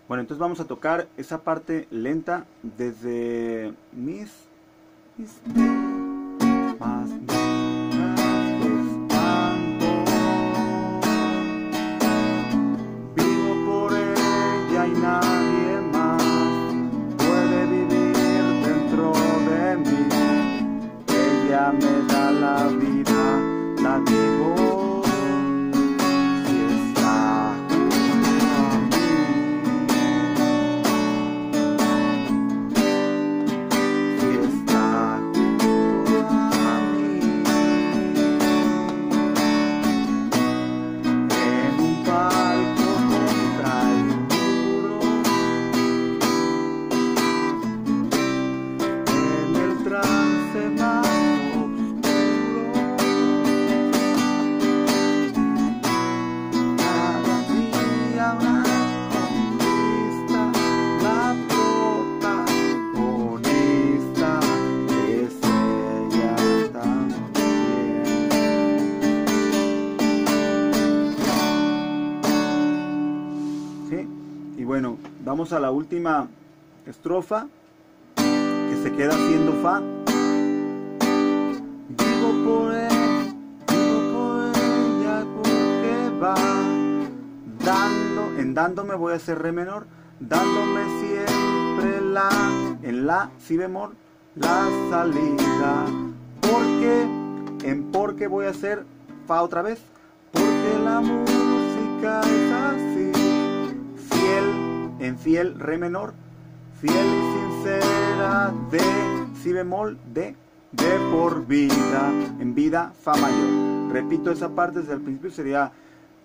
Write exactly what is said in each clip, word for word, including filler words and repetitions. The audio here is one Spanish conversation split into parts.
Bueno, entonces vamos a tocar esa parte lenta desde mis, mis más estando. Vivo por ella y nadie más puede vivir dentro de mí. Ella me da la vida, la vivo. Bueno, vamos a la última estrofa que se queda siendo fa. Vivo por él, vivo por ella porque va dando, en dándome voy a hacer re menor, dándome siempre la, en la si bemol, la salida. Porque, en porque voy a hacer fa otra vez, porque la música es así. Fiel, en fiel, re menor, fiel y sincera, de, si bemol, de, de por vida, en vida, fa mayor. Repito esa parte desde el principio, sería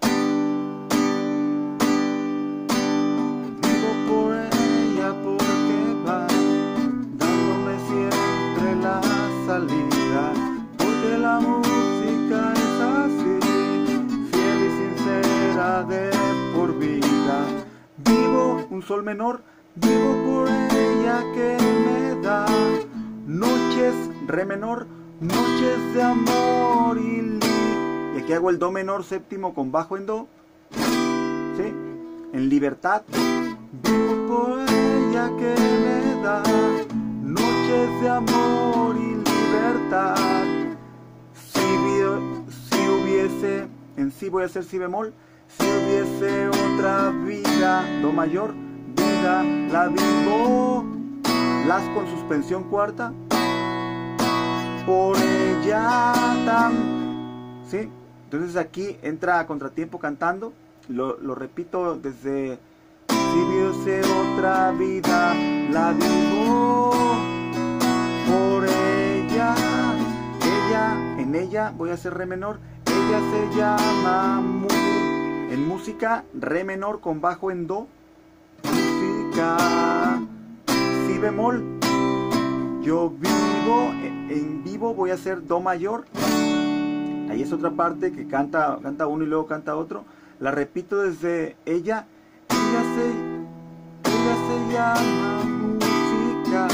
vivo por ella porque va, dándome siempre la salida, porque la música es así, fiel y sincera, de por vida. Vivo, un sol menor, vivo por ella que me da noches, re menor, noches de amor y li. Y aquí hago el do menor séptimo con bajo en do, ¿sí? En libertad. Vivo por ella que me da noches de amor y libertad. Si, si hubiese, en sí voy a hacer si bemol. Si hubiese otra vida, do mayor, vida, la vivo, las con suspensión cuarta, por ella tan, ¿sí? Entonces aquí entra a contratiempo cantando, lo, lo repito desde, si hubiese otra vida, la vivo, por ella, ella, en ella voy a hacer re menor, ella se llama mu. En música, re menor con bajo en do, música, si bemol, yo vivo, en vivo voy a hacer do mayor, ahí es otra parte que canta, canta uno y luego canta otro, la repito desde ella, ella se, ella se llama música,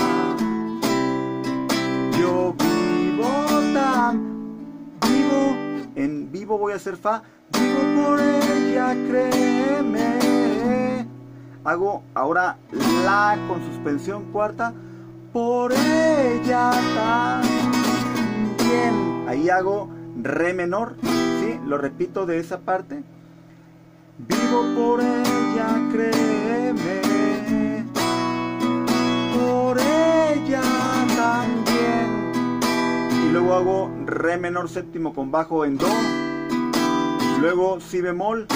yo vivo tan, vivo, en vivo voy a hacer fa, vivo por ella, créeme. Hago ahora la con suspensión cuarta, por ella también. Ahí hago re menor, ¿sí? Lo repito de esa parte. Vivo por ella, créeme. Por ella también. Y luego hago re menor séptimo con bajo en do. Luego si bemol,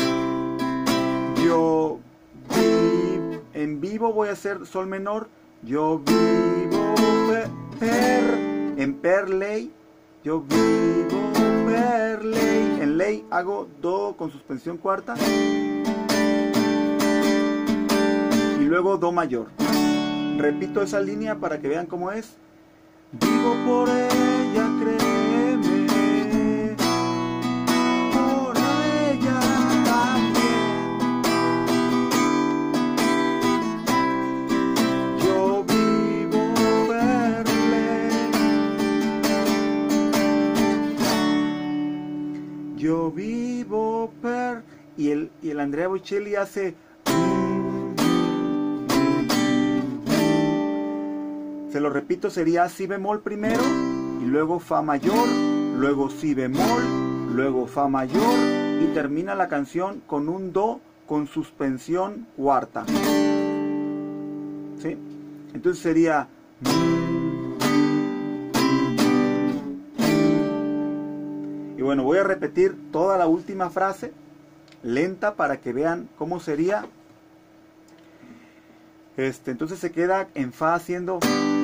yo vi, en vivo voy a hacer sol menor, yo vivo per, en per ley, yo vivo per ley, en ley hago do con suspensión cuarta y luego do mayor. Repito esa línea para que vean cómo es. Vivo por ella, créeme. Yo vivo per, y el, y el Andrea Bocelli hace, Se lo repito, sería si bemol primero y luego fa mayor, luego si bemol, luego fa mayor y termina la canción con un do con suspensión cuarta. ¿Sí? Entonces sería... Y bueno, voy a repetir toda la última frase lenta para que vean cómo sería. Este, entonces se queda en fa haciendo...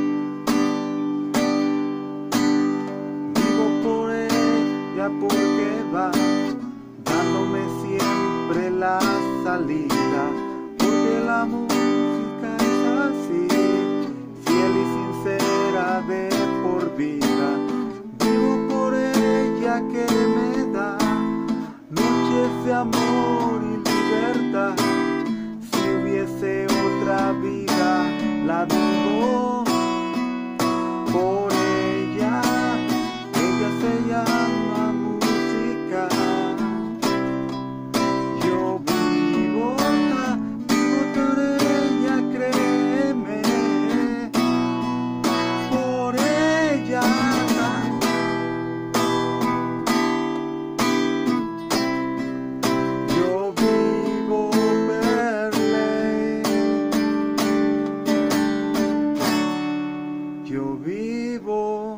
Vivo por ella porque va dándome siempre la salida, porque la música es así, fiel y sincera de por vida. Vivo por ella que me da noches de amor y libertad. Si hubiese otra vida, la vivo por ella. Ella se llama música. Yo vivo, vivo por ella, créeme, por ella. Yo vivo.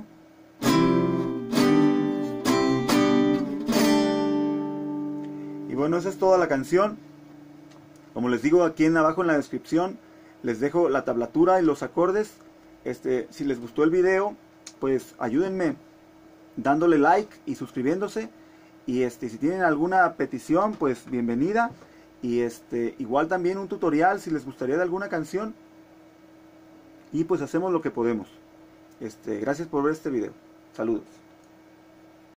Y bueno, esa es toda la canción. Como les digo, aquí en abajo en la descripción les dejo la tablatura y los acordes. Este, si les gustó el video, pues ayúdenme dándole like y suscribiéndose. Y este, si tienen alguna petición, pues bienvenida. Y este, igual también un tutorial si les gustaría de alguna canción. Y pues hacemos lo que podemos. Este, gracias por ver este video. Saludos.